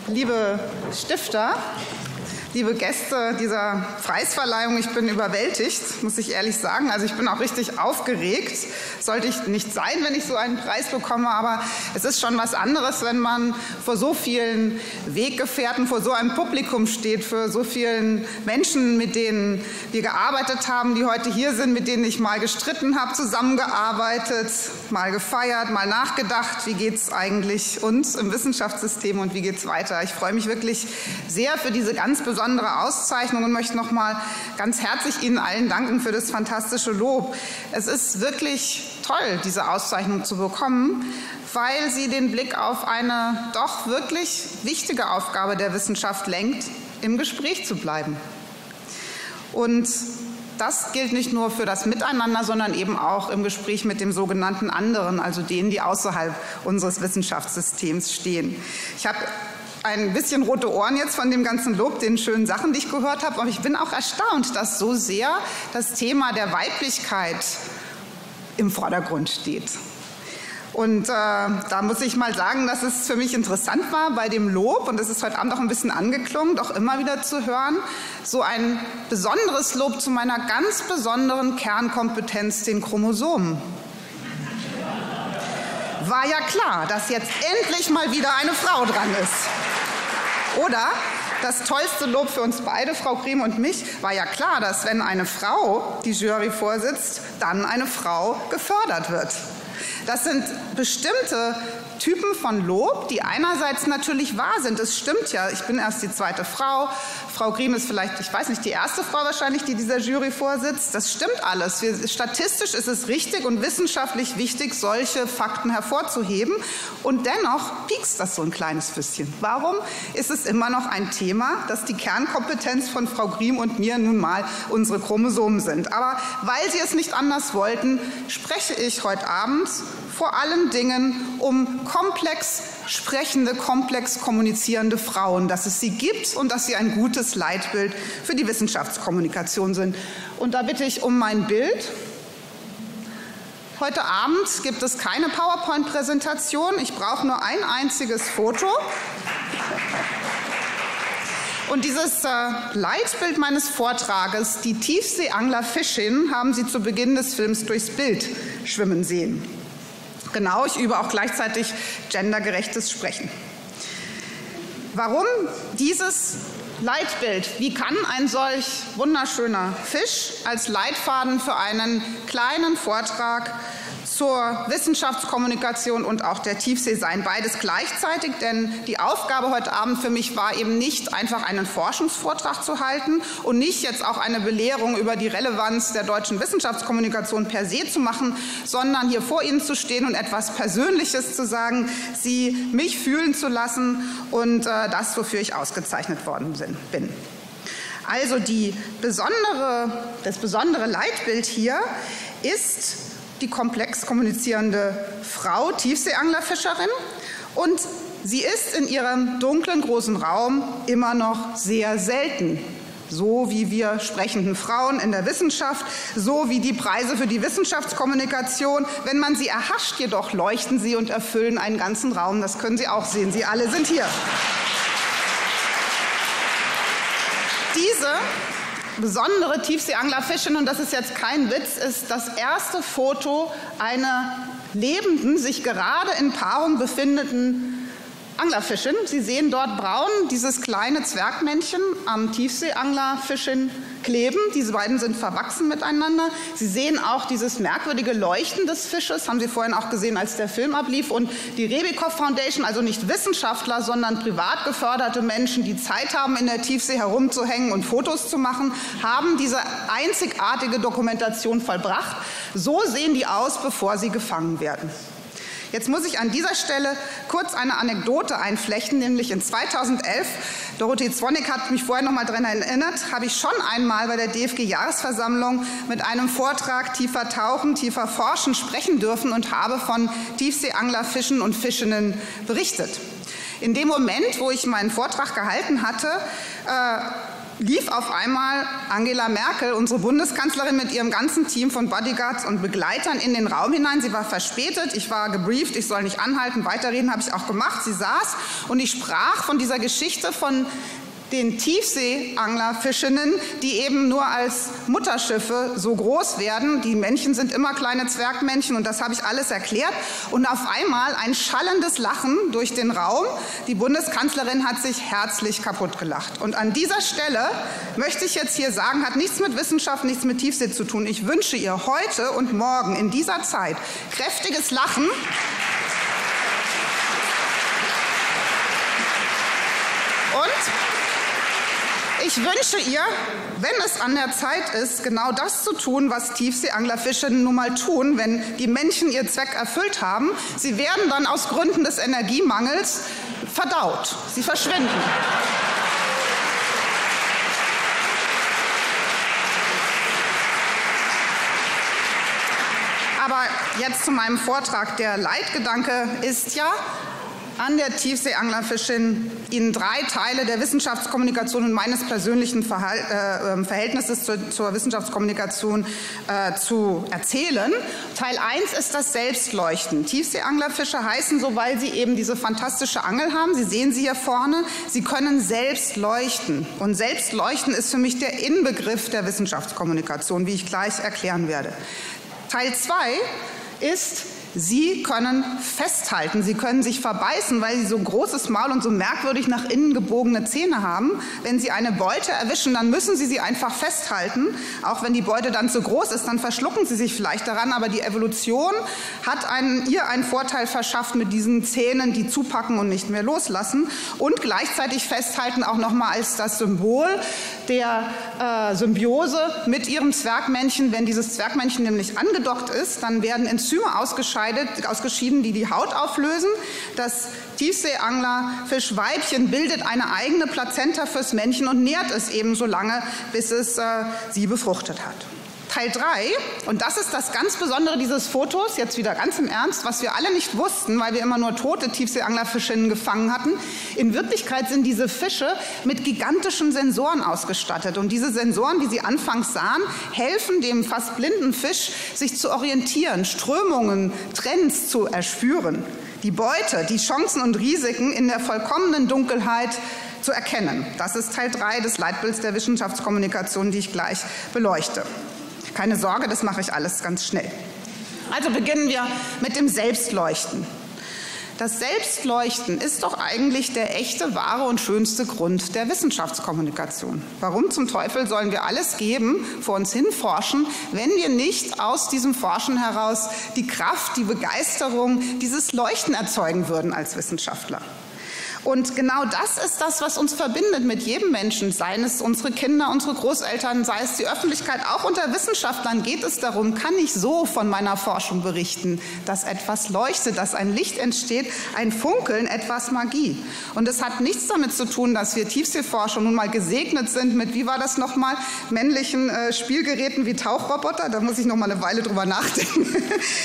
Liebe Stifter, liebe Gäste dieser Preisverleihung, ich bin überwältigt, muss ich ehrlich sagen. Also ich bin auch richtig aufgeregt. Sollte ich nicht sein, wenn ich so einen Preis bekomme, aber es ist schon was anderes, wenn man vor so vielen Weggefährten, vor so einem Publikum steht, für so vielen Menschen, mit denen wir gearbeitet haben, die heute hier sind, mit denen ich mal gestritten habe, zusammengearbeitet, mal gefeiert, mal nachgedacht, wie geht es eigentlich uns im Wissenschaftssystem und wie geht es weiter. Ich freue mich wirklich sehr für diese ganz besondere Auszeichnung und möchte noch mal ganz herzlich Ihnen allen danken für das fantastische Lob. Es ist wirklich toll, diese Auszeichnung zu bekommen, weil sie den Blick auf eine doch wirklich wichtige Aufgabe der Wissenschaft lenkt, im Gespräch zu bleiben. Und das gilt nicht nur für das Miteinander, sondern eben auch im Gespräch mit dem sogenannten anderen, also denen, die außerhalb unseres Wissenschaftssystems stehen. Ich habe ein bisschen rote Ohren jetzt von dem ganzen Lob, den schönen Sachen, die ich gehört habe. Aber ich bin auch erstaunt, dass so sehr das Thema der Weiblichkeit im Vordergrund steht. Und da muss ich mal sagen, dass es für mich interessant war bei dem Lob, und es ist heute Abend auch ein bisschen angeklungen, doch immer wieder zu hören, so ein besonderes Lob zu meiner ganz besonderen Kernkompetenz, den Chromosomen. War ja klar, dass jetzt endlich mal wieder eine Frau dran ist. Oder das tollste Lob für uns beide, Frau Grimm und mich, war ja klar, dass wenn eine Frau die Jury vorsitzt, dann eine Frau gefördert wird. Das sind bestimmte Typen von Lob, die einerseits natürlich wahr sind. Es stimmt ja, ich bin erst die zweite Frau. Frau Grimm ist vielleicht, ich weiß nicht, die erste Frau wahrscheinlich, die dieser Jury vorsitzt. Das stimmt alles. Statistisch ist es richtig und wissenschaftlich wichtig, solche Fakten hervorzuheben. Und dennoch piekst das so ein kleines bisschen. Warum ist es immer noch ein Thema, dass die Kernkompetenz von Frau Grimm und mir nun mal unsere Chromosomen sind? Aber weil Sie es nicht anders wollten, spreche ich heute Abend vor allen Dingen um komplex sprechende, komplex kommunizierende Frauen, dass es sie gibt und dass sie ein gutes Leitbild für die Wissenschaftskommunikation sind. Und da bitte ich um mein Bild. Heute Abend gibt es keine PowerPoint-Präsentation. Ich brauche nur ein einziges Foto. Und dieses Leitbild meines Vortrages, die Tiefseeanglerfischin, haben Sie zu Beginn des Films durchs Bild schwimmen sehen. Genau, ich übe auch gleichzeitig gendergerechtes Sprechen. Warum dieses Leitbild? Wie kann ein solch wunderschöner Fisch als Leitfaden für einen kleinen Vortrag zur Wissenschaftskommunikation und auch der Tiefsee sein? Beides gleichzeitig, denn die Aufgabe heute Abend für mich war eben nicht einfach einen Forschungsvortrag zu halten und nicht jetzt auch eine Belehrung über die Relevanz der deutschen Wissenschaftskommunikation per se zu machen, sondern hier vor Ihnen zu stehen und etwas Persönliches zu sagen, Sie mich fühlen zu lassen und das, wofür ich ausgezeichnet worden bin. Also das besondere Leitbild hier ist die komplex kommunizierende Frau, Tiefseeanglerfischerin, und sie ist in ihrem dunklen großen Raum immer noch sehr selten. So wie wir sprechenden Frauen in der Wissenschaft, so wie die Preise für die Wissenschaftskommunikation. Wenn man sie erhascht, jedoch leuchten sie und erfüllen einen ganzen Raum. Das können Sie auch sehen. Sie alle sind hier. Diese besondere Tiefseeanglerfischin, und das ist jetzt kein Witz, ist das erste Foto einer lebenden, sich gerade in Paarung befindenden Anglerfischin. Sie sehen dort braun dieses kleine Zwergmännchen am Tiefseeanglerfischin kleben. Diese beiden sind verwachsen miteinander. Sie sehen auch dieses merkwürdige Leuchten des Fisches, haben Sie vorhin auch gesehen, als der Film ablief. Und die Rebikow Foundation, also nicht Wissenschaftler, sondern privat geförderte Menschen, die Zeit haben, in der Tiefsee herumzuhängen und Fotos zu machen, haben diese einzigartige Dokumentation vollbracht. So sehen die aus, bevor sie gefangen werden. Jetzt muss ich an dieser Stelle kurz eine Anekdote einflechten, nämlich in 2011, Dorothee Zwonek hat mich vorher noch mal daran erinnert, habe ich schon einmal bei der DFG-Jahresversammlung mit einem Vortrag Tiefer tauchen, tiefer forschen sprechen dürfen und habe von Tiefseeanglerfischen und Fischinnen berichtet. In dem Moment, wo ich meinen Vortrag gehalten hatte, lief auf einmal Angela Merkel, unsere Bundeskanzlerin, mit ihrem ganzen Team von Bodyguards und Begleitern in den Raum hinein. Sie war verspätet, ich war gebrieft, ich soll nicht anhalten, weiterreden habe ich auch gemacht. Sie saß und ich sprach von dieser Geschichte von den Tiefseeanglerfischinnen, die eben nur als Mutterschiffe so groß werden. Die Männchen sind immer kleine Zwergmännchen und das habe ich alles erklärt. Und auf einmal ein schallendes Lachen durch den Raum. Die Bundeskanzlerin hat sich herzlich kaputt gelacht. Und an dieser Stelle möchte ich jetzt hier sagen, hat nichts mit Wissenschaft, nichts mit Tiefsee zu tun. Ich wünsche ihr heute und morgen in dieser Zeit kräftiges Lachen. Und ich wünsche ihr, wenn es an der Zeit ist, genau das zu tun, was Tiefseeanglerfische nun mal tun, wenn die Männchen ihren Zweck erfüllt haben. Sie werden dann aus Gründen des Energiemangels verdaut. Sie verschwinden. Aber jetzt zu meinem Vortrag. Der Leitgedanke ist ja, an der Tiefseeanglerfischin Ihnen 3 Teile der Wissenschaftskommunikation und meines persönlichen Verhältnisses zur Wissenschaftskommunikation zu erzählen. Teil 1 ist das Selbstleuchten. Tiefseeanglerfische heißen so, weil sie eben diese fantastische Angel haben. Sie sehen sie hier vorne. Sie können selbst leuchten. Und Selbstleuchten ist für mich der Inbegriff der Wissenschaftskommunikation, wie ich gleich erklären werde. Teil 2 ist, Sie können festhalten, Sie können sich verbeißen, weil Sie so ein großes Maul und so merkwürdig nach innen gebogene Zähne haben. Wenn Sie eine Beute erwischen, dann müssen Sie sie einfach festhalten. Auch wenn die Beute dann zu groß ist, dann verschlucken Sie sich vielleicht daran. Aber die Evolution hat ihr einen Vorteil verschafft mit diesen Zähnen, die zupacken und nicht mehr loslassen. Und gleichzeitig festhalten auch nochmal als das Symbol der Symbiose mit Ihrem Zwergmännchen. Wenn dieses Zwergmännchen nämlich angedockt ist, dann werden Enzyme ausgeschieden, die die Haut auflösen. Das Tiefseeanglerfischweibchen bildet eine eigene Plazenta fürs Männchen und nährt es eben so lange, bis es sie befruchtet hat. Teil 3, und das ist das ganz Besondere dieses Fotos, jetzt wieder ganz im Ernst, was wir alle nicht wussten, weil wir immer nur tote Tiefseeanglerfischinnen gefangen hatten. In Wirklichkeit sind diese Fische mit gigantischen Sensoren ausgestattet. Und diese Sensoren, die Sie anfangs sahen, helfen dem fast blinden Fisch, sich zu orientieren, Strömungen, Trends zu erspüren. Die Beute, die Chancen und Risiken in der vollkommenen Dunkelheit zu erkennen. Das ist Teil 3 des Leitbilds der Wissenschaftskommunikation, die ich gleich beleuchte. Keine Sorge, das mache ich alles ganz schnell. Also beginnen wir mit dem Selbstleuchten. Das Selbstleuchten ist doch eigentlich der echte, wahre und schönste Grund der Wissenschaftskommunikation. Warum zum Teufel sollen wir alles geben, vor uns hin forschen, wenn wir nicht aus diesem Forschen heraus die Kraft, die Begeisterung, dieses Leuchten erzeugen würden als Wissenschaftler? Und genau das ist das, was uns verbindet mit jedem Menschen, seien es unsere Kinder, unsere Großeltern, sei es die Öffentlichkeit. Auch unter Wissenschaftlern geht es darum, kann ich so von meiner Forschung berichten, dass etwas leuchtet, dass ein Licht entsteht, ein Funkeln, etwas Magie. Und es hat nichts damit zu tun, dass wir Tiefseeforscher nun mal gesegnet sind mit, wie war das nochmal, männlichen Spielgeräten wie Tauchroboter. Da muss ich noch mal eine Weile drüber nachdenken.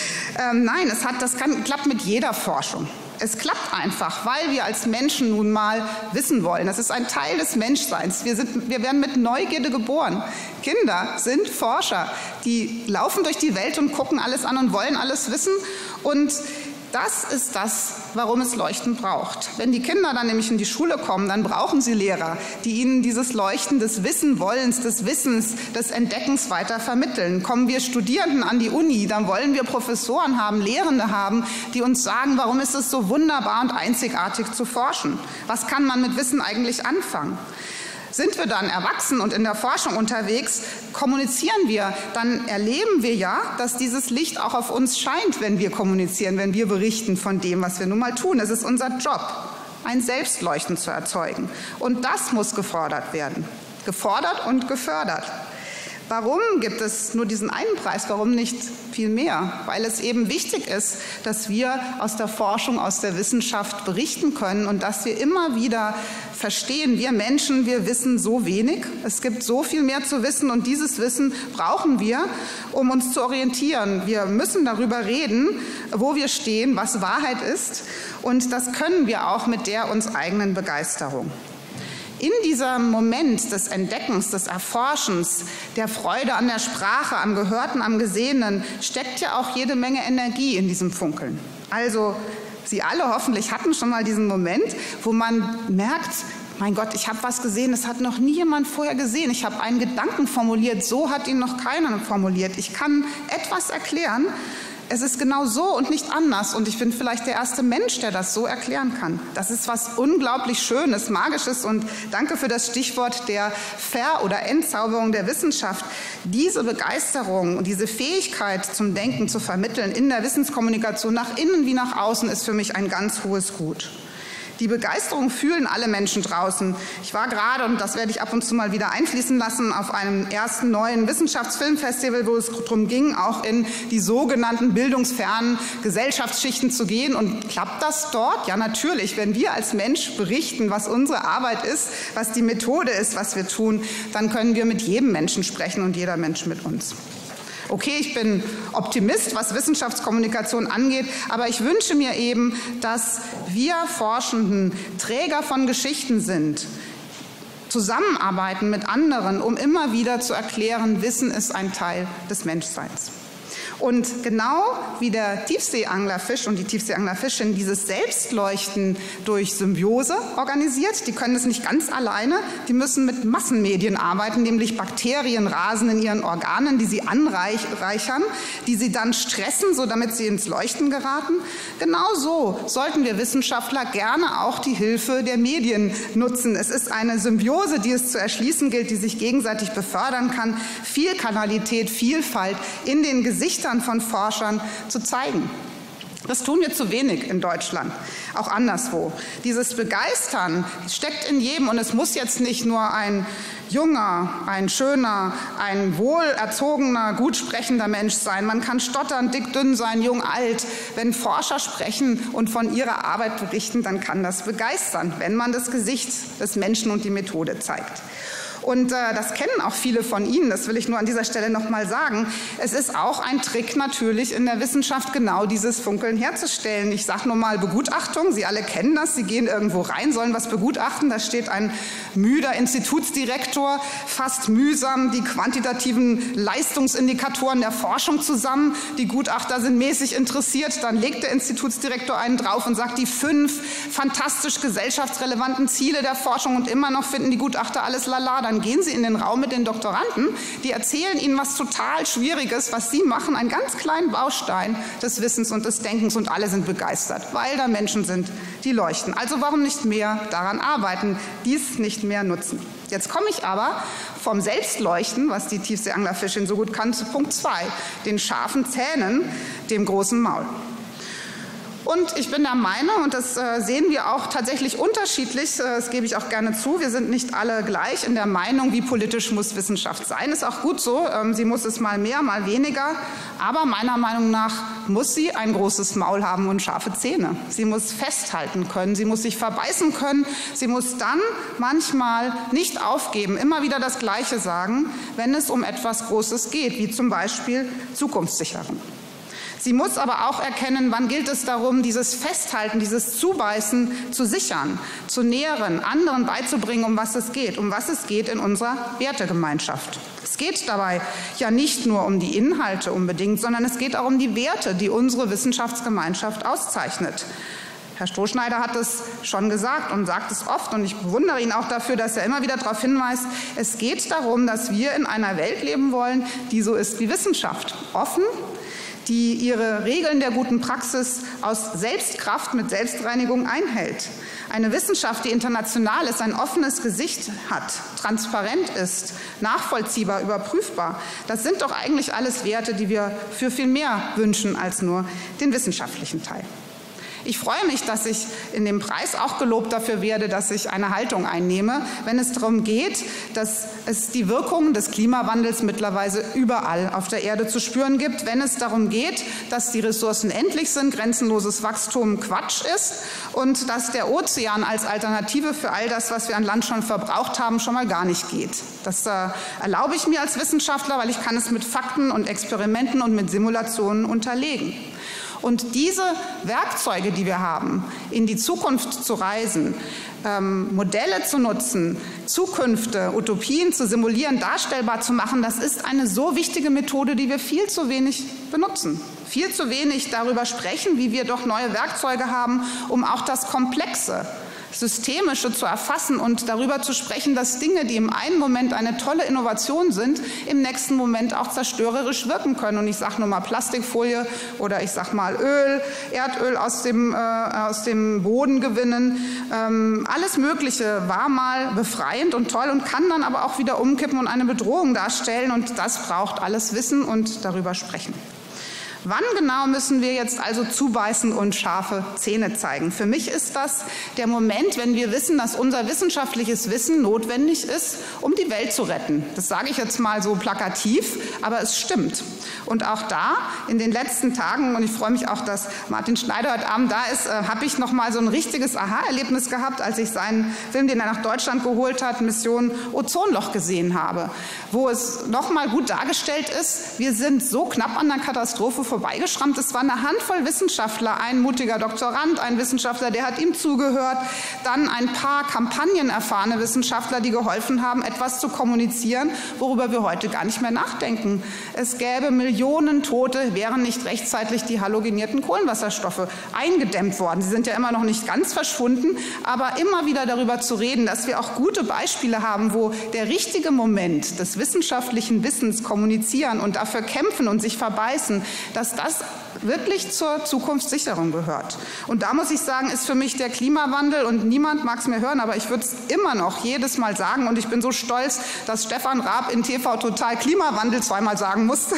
Nein, klappt mit jeder Forschung. Es klappt einfach, weil wir als Menschen nun mal wissen wollen. Das ist ein Teil des Menschseins. Wir werden mit Neugierde geboren. Kinder sind Forscher. Die laufen durch die Welt und gucken alles an und wollen alles wissen. Und das ist das, warum es Leuchten braucht. Wenn die Kinder dann nämlich in die Schule kommen, dann brauchen sie Lehrer, die ihnen dieses Leuchten des Wissenwollens, des Wissens, des Entdeckens weiter vermitteln. Kommen wir Studierenden an die Uni, dann wollen wir Professoren haben, Lehrende haben, die uns sagen, warum ist es so wunderbar und einzigartig zu forschen? Was kann man mit Wissen eigentlich anfangen? Sind wir dann erwachsen und in der Forschung unterwegs, kommunizieren wir, dann erleben wir ja, dass dieses Licht auch auf uns scheint, wenn wir kommunizieren, wenn wir berichten von dem, was wir nun mal tun. Es ist unser Job, ein Selbstleuchten zu erzeugen. Und das muss gefordert werden. Gefordert und gefördert. Warum gibt es nur diesen einen Preis? Warum nicht viel mehr? Weil es eben wichtig ist, dass wir aus der Forschung, aus der Wissenschaft berichten können und dass wir immer wieder verstehen, wir Menschen, wir wissen so wenig. Es gibt so viel mehr zu wissen und dieses Wissen brauchen wir, um uns zu orientieren. Wir müssen darüber reden, wo wir stehen, was Wahrheit ist und das können wir auch mit der uns eigenen Begeisterung. In diesem Moment des Entdeckens, des Erforschens, der Freude an der Sprache, am Gehörten, am Gesehenen, steckt ja auch jede Menge Energie in diesem Funkeln. Also Sie alle hoffentlich hatten schon mal diesen Moment, wo man merkt, mein Gott, ich habe was gesehen, das hat noch nie jemand vorher gesehen. Ich habe einen Gedanken formuliert, so hat ihn noch keiner formuliert. Ich kann etwas erklären, es ist genau so und nicht anders. Und ich bin vielleicht der erste Mensch, der das so erklären kann. Das ist was unglaublich Schönes, Magisches. Und danke für das Stichwort der Ver- oder Entzauberung der Wissenschaft. Diese Begeisterung und diese Fähigkeit zum Denken zu vermitteln in der Wissenskommunikation nach innen wie nach außen ist für mich ein ganz hohes Gut. Die Begeisterung fühlen alle Menschen draußen. Ich war gerade, und das werde ich ab und zu mal wieder einfließen lassen, auf einem ersten neuen Wissenschaftsfilmfestival, wo es darum ging, auch in die sogenannten bildungsfernen Gesellschaftsschichten zu gehen. Und klappt das dort? Ja, natürlich. Wenn wir als Mensch berichten, was unsere Arbeit ist, was die Methode ist, was wir tun, dann können wir mit jedem Menschen sprechen und jeder Mensch mit uns. Okay, ich bin Optimist, was Wissenschaftskommunikation angeht, aber ich wünsche mir eben, dass wir Forschenden Träger von Geschichten sind, zusammenarbeiten mit anderen, um immer wieder zu erklären, Wissen ist ein Teil des Menschseins. Und genau wie der Tiefseeanglerfisch und die Tiefseeanglerfischin dieses Selbstleuchten durch Symbiose organisiert, die können es nicht ganz alleine, die müssen mit Massenmedien arbeiten, nämlich Bakterien rasen in ihren Organen, die sie anreichern, die sie dann stressen, so damit sie ins Leuchten geraten. Genauso sollten wir Wissenschaftler gerne auch die Hilfe der Medien nutzen. Es ist eine Symbiose, die es zu erschließen gilt, die sich gegenseitig befördern kann, Vielkanalität, Vielfalt in den Gesichtern von Forschern zu zeigen. Das tun wir zu wenig in Deutschland, auch anderswo. Dieses Begeistern steckt in jedem und es muss jetzt nicht nur ein junger, ein schöner, ein wohlerzogener, gut sprechender Mensch sein. Man kann stottern, dick, dünn sein, jung, alt. Wenn Forscher sprechen und von ihrer Arbeit berichten, dann kann das begeistern, wenn man das Gesicht des Menschen und die Methode zeigt. Und das kennen auch viele von Ihnen, das will ich nur an dieser Stelle noch mal sagen. Es ist auch ein Trick natürlich in der Wissenschaft, genau dieses Funkeln herzustellen. Ich sage nur mal Begutachtung, Sie alle kennen das, Sie gehen irgendwo rein, sollen was begutachten, da steht ein müder Institutsdirektor, fast mühsam die quantitativen Leistungsindikatoren der Forschung zusammen. Die Gutachter sind mäßig interessiert, dann legt der Institutsdirektor einen drauf und sagt die 5 fantastisch gesellschaftsrelevanten Ziele der Forschung und immer noch finden die Gutachter alles lala. Dann gehen Sie in den Raum mit den Doktoranden, die erzählen Ihnen was total Schwieriges, was Sie machen, einen ganz kleinen Baustein des Wissens und des Denkens und alle sind begeistert, weil da Menschen sind, die leuchten. Also warum nicht mehr daran arbeiten, dies nicht mehr nutzen? Jetzt komme ich aber vom Selbstleuchten, was die Tiefseeanglerfischin so gut kann, zu Punkt 2, den scharfen Zähnen, dem großen Maul. Und ich bin der Meinung, und das sehen wir auch tatsächlich unterschiedlich, das gebe ich auch gerne zu, wir sind nicht alle gleich in der Meinung, wie politisch muss Wissenschaft sein. Ist auch gut so, sie muss es mal mehr, mal weniger, aber meiner Meinung nach muss sie ein großes Maul haben und scharfe Zähne. Sie muss festhalten können, sie muss sich verbeißen können, sie muss dann manchmal nicht aufgeben, immer wieder das Gleiche sagen, wenn es um etwas Großes geht, wie zum Beispiel Zukunftssicherung. Sie muss aber auch erkennen, wann gilt es darum, dieses Festhalten, dieses Zubeißen zu sichern, zu nähren, anderen beizubringen, um was es geht in unserer Wertegemeinschaft. Es geht dabei ja nicht nur um die Inhalte unbedingt, sondern es geht auch um die Werte, die unsere Wissenschaftsgemeinschaft auszeichnet. Herr Strohschneider hat es schon gesagt und sagt es oft, und ich bewundere ihn auch dafür, dass er immer wieder darauf hinweist, es geht darum, dass wir in einer Welt leben wollen, die so ist wie Wissenschaft, offen, die ihre Regeln der guten Praxis aus Selbstkraft mit Selbstreinigung einhält. Eine Wissenschaft, die international ist, ein offenes Gesicht hat, transparent ist, nachvollziehbar, überprüfbar. Das sind doch eigentlich alles Werte, die wir für viel mehr wünschen als nur den wissenschaftlichen Teil. Ich freue mich, dass ich in dem Preis auch gelobt dafür werde, dass ich eine Haltung einnehme, wenn es darum geht, dass es die Wirkungen des Klimawandels mittlerweile überall auf der Erde zu spüren gibt, wenn es darum geht, dass die Ressourcen endlich sind, grenzenloses Wachstum Quatsch ist und dass der Ozean als Alternative für all das, was wir an Land schon verbraucht haben, schon mal gar nicht geht. Das erlaube ich mir als Wissenschaftler, weil ich kann es mit Fakten und Experimenten und mit Simulationen unterlegen. Und diese Werkzeuge, die wir haben, in die Zukunft zu reisen, Modelle zu nutzen, Zukünfte, Utopien zu simulieren, darstellbar zu machen, das ist eine so wichtige Methode, die wir viel zu wenig benutzen. Viel zu wenig darüber sprechen, wie wir doch neue Werkzeuge haben, um auch das Komplexe, Systemische zu erfassen und darüber zu sprechen, dass Dinge, die im einen Moment eine tolle Innovation sind, im nächsten Moment auch zerstörerisch wirken können. Und ich sage nur mal Plastikfolie oder ich sage mal Erdöl aus dem Boden gewinnen. Alles Mögliche war mal befreiend und toll und kann dann aber auch wieder umkippen und eine Bedrohung darstellen. Und das braucht alles Wissen und darüber sprechen. Wann genau müssen wir jetzt also zubeißen und scharfe Zähne zeigen? Für mich ist das der Moment, wenn wir wissen, dass unser wissenschaftliches Wissen notwendig ist, um die Welt zu retten. Das sage ich jetzt mal so plakativ, aber es stimmt. Und auch da in den letzten Tagen, und ich freue mich auch, dass Martin Schneider heute Abend da ist, habe ich noch mal so ein richtiges Aha-Erlebnis gehabt, als ich seinen Film, den er nach Deutschland geholt hat, Mission Ozonloch gesehen habe, wo es noch mal gut dargestellt ist, wir sind so knapp an der Katastrophe vorbeigeschrammt. Es war eine Handvoll Wissenschaftler, ein mutiger Doktorand, ein Wissenschaftler, der hat ihm zugehört, dann ein paar kampagnenerfahrene Wissenschaftler, die geholfen haben, etwas zu kommunizieren, worüber wir heute gar nicht mehr nachdenken. Es gäbe Millionen Tote, wären nicht rechtzeitig die halogenierten Kohlenwasserstoffe eingedämmt worden. Sie sind ja immer noch nicht ganz verschwunden, aber immer wieder darüber zu reden, dass wir auch gute Beispiele haben, wo der richtige Moment des wissenschaftlichen Wissens kommunizieren und dafür kämpfen und sich verbeißen, dass das wirklich zur Zukunftssicherung gehört. Und da muss ich sagen, ist für mich der Klimawandel, und niemand mag es mir hören, aber ich würde es immer noch jedes Mal sagen, und ich bin so stolz, dass Stefan Raab in TV Total Klimawandel zweimal sagen musste.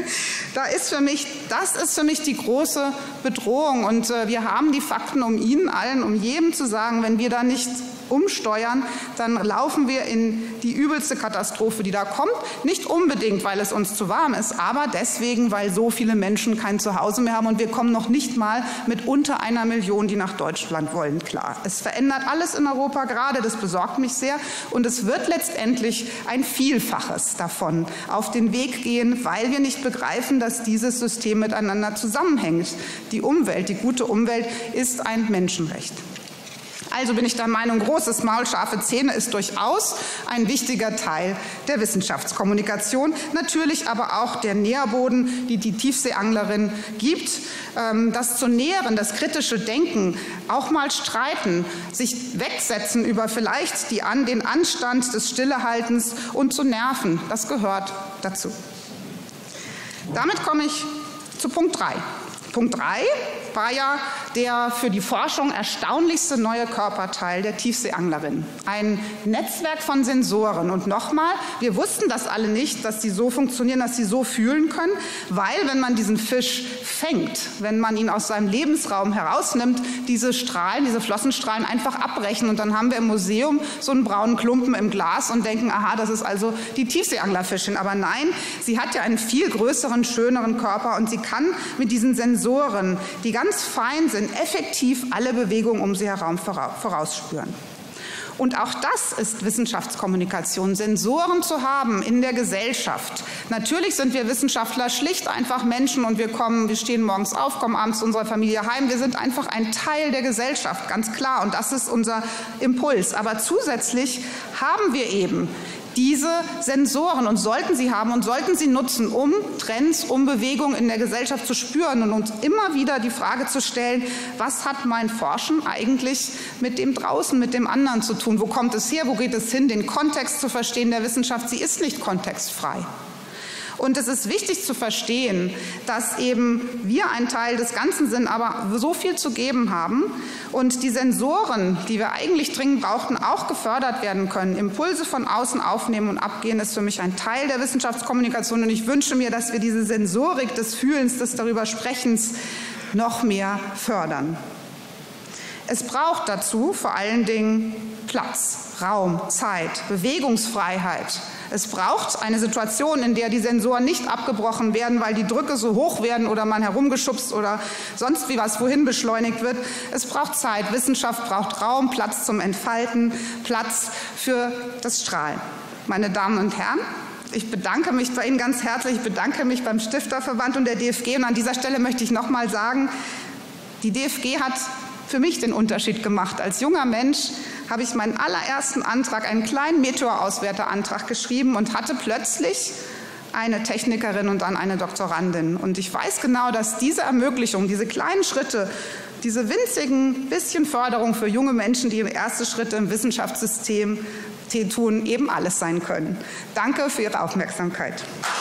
Das ist für mich die große Bedrohung, und wir haben die Fakten, um Ihnen allen, um jedem zu sagen, wenn wir da nicht umsteuern, dann laufen wir in die übelste Katastrophe, die da kommt. Nicht unbedingt, weil es uns zu warm ist, aber deswegen, weil so viele Menschen kein Zuhause mehr haben, und wir kommen noch nicht mal mit unter 1 Million, die nach Deutschland wollen, klar. Es verändert alles in Europa gerade, das besorgt mich sehr, und es wird letztendlich ein Vielfaches davon auf den Weg gehen, weil wir nicht begreifen, dass dieses System miteinander zusammenhängt. Die Umwelt, die gute Umwelt, ist ein Menschenrecht. Also bin ich der Meinung, großes Maul, scharfe Zähne ist durchaus ein wichtiger Teil der Wissenschaftskommunikation. Natürlich aber auch der Nährboden, die die Tiefseeanglerin gibt. Das zu nähren, das kritische Denken, auch mal streiten, sich wegsetzen über vielleicht den Anstand des Stillehaltens und zu nerven, das gehört dazu. Damit komme ich zu Punkt 3. Punkt 3 war ja der für die Forschung erstaunlichste neue Körperteil der Tiefseeanglerin. Ein Netzwerk von Sensoren. Und nochmal, wir wussten das alle nicht, dass die so funktionieren, dass sie so fühlen können, weil wenn man diesen Fisch fängt, wenn man ihn aus seinem Lebensraum herausnimmt, diese Strahlen, diese Flossenstrahlen einfach abbrechen. Und dann haben wir im Museum so einen braunen Klumpen im Glas und denken, aha, das ist also die Tiefseeanglerfischin. Aber nein, sie hat ja einen viel größeren, schöneren Körper, und sie kann mit diesen Sensoren, die ganz fein sind, effektiv alle Bewegungen um sie herum vorausspüren. Und auch das ist Wissenschaftskommunikation, Sensoren zu haben in der Gesellschaft. Natürlich sind wir Wissenschaftler schlicht einfach Menschen, und wir stehen morgens auf, kommen abends zu unserer Familie heim. Wir sind einfach ein Teil der Gesellschaft, ganz klar, und das ist unser Impuls. Aber zusätzlich haben wir eben diese Sensoren und sollten sie haben und sollten sie nutzen, um Trends, um Bewegungen in der Gesellschaft zu spüren und uns immer wieder die Frage zu stellen, was hat mein Forschen eigentlich mit dem draußen, mit dem anderen zu tun? Wo kommt es her? Wo geht es hin? Den Kontext zu verstehen der Wissenschaft, sie ist nicht kontextfrei. Und es ist wichtig zu verstehen, dass eben wir ein Teil des Ganzen sind, aber so viel zu geben haben und die Sensoren, die wir eigentlich dringend brauchten, auch gefördert werden können. Impulse von außen aufnehmen und abgehen ist für mich ein Teil der Wissenschaftskommunikation, und ich wünsche mir, dass wir diese Sensorik des Fühlens, des Darübersprechens noch mehr fördern. Es braucht dazu vor allen Dingen Platz, Raum, Zeit, Bewegungsfreiheit. Es braucht eine Situation, in der die Sensoren nicht abgebrochen werden, weil die Drücke so hoch werden oder man herumgeschubst oder sonst wie was wohin beschleunigt wird. Es braucht Zeit. Wissenschaft braucht Raum, Platz zum Entfalten, Platz für das Strahlen. Meine Damen und Herren, Ich bedanke mich bei Ihnen ganz herzlich. Ich bedanke mich beim Stifterverband und der DFG. Und an dieser Stelle möchte ich noch mal sagen, die DFG hat für mich den Unterschied gemacht. Als junger Mensch habe ich meinen allerersten Antrag, einen kleinen Meteorauswerterantrag geschrieben und hatte plötzlich eine Technikerin und dann eine Doktorandin. Und ich weiß genau, dass diese Ermöglichung, diese kleinen Schritte, diese winzigen bisschen Förderung für junge Menschen, die erste Schritte im Wissenschaftssystem tun, eben alles sein können. Danke für Ihre Aufmerksamkeit.